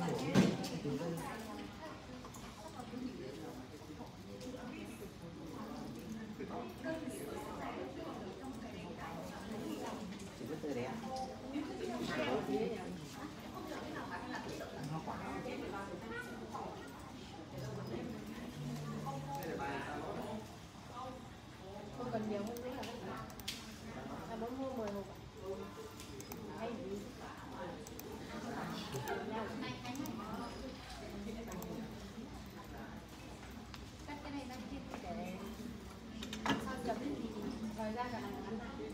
Không cần nhiều hơn nữa là muốn mua 10 hộp hay gì cắt cái này ra kia để sao chấm thì thời gian cả ngắn.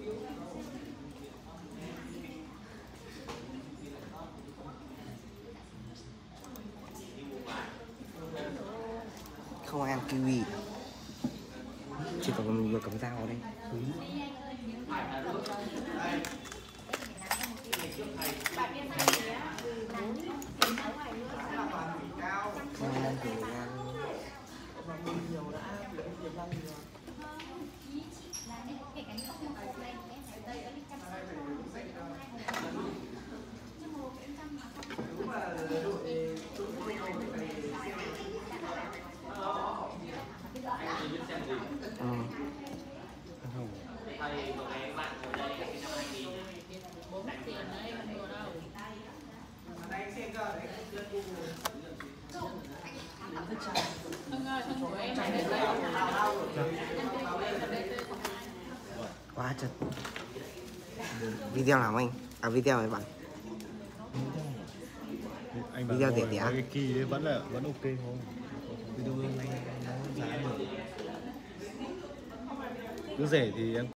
Không ai ăn kiwi, chỉ có người cầm dao ở đây. Không ai ăn thì mình ăn. Quá chật. Video nào anh? À video này bạn. Anh video bảo rẻ cái kỳ đấy vẫn ok không? Video này nó giá được. Cứ rẻ thì em